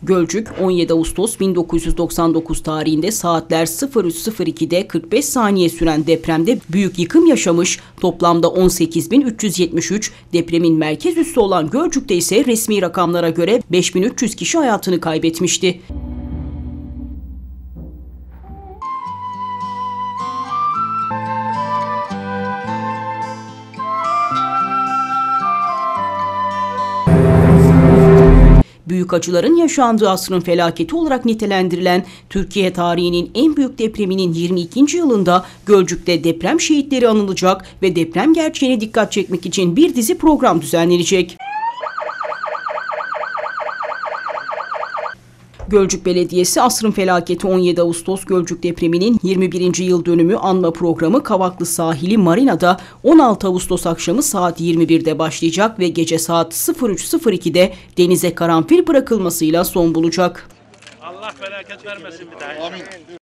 Gölcük 17 Ağustos 1999 tarihinde saatler 03.02'de 45 saniye süren depremde büyük yıkım yaşamış, toplamda 18.373, depremin merkez üssü olan Gölcük'te ise resmi rakamlara göre 5.300 kişi hayatını kaybetmişti. Büyük acıların yaşandığı asrın felaketi olarak nitelendirilen Türkiye tarihinin en büyük depreminin 22. yılında Gölcük'te deprem şehitleri anılacak ve deprem gerçeğine dikkat çekmek için bir dizi program düzenlenecek. Gölcük Belediyesi asrın felaketi 17 Ağustos Gölcük depreminin 21. yıl dönümü anma programı Kavaklı Sahili Marina'da 16 Ağustos akşamı saat 21'de başlayacak ve gece saat 03.02'de denize karanfil bırakılmasıyla son bulacak. Allah felaket vermesin bir daha. Amin.